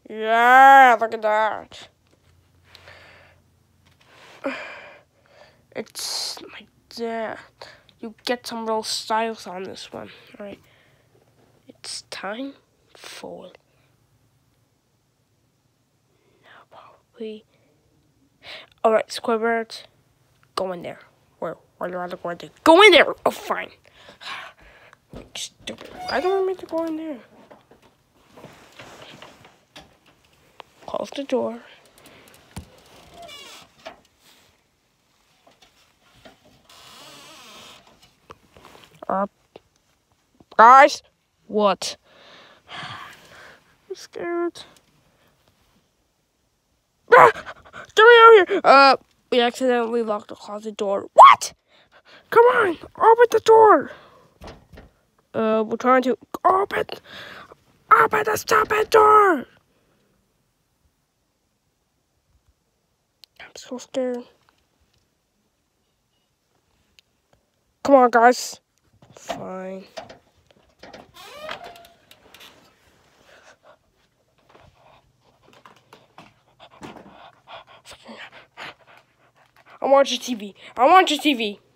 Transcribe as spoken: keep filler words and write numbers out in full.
Yeah, look at that. It's like that. You get some real styles on this one. Alright. It's time for now probably. Alright, Squidward. Go in there. Where where are the going to go in there? Oh fine. Stupid. I don't want me to go in there. Close the door. Uh, guys, what? I'm scared. Ah, get me out here! Uh, we accidentally locked the closet door. What? Come on, open the door. Uh, we're trying to open, open the stupid door. I'm so scared. Come on, guys. Fine. I'm watching T V. I'm watching T V.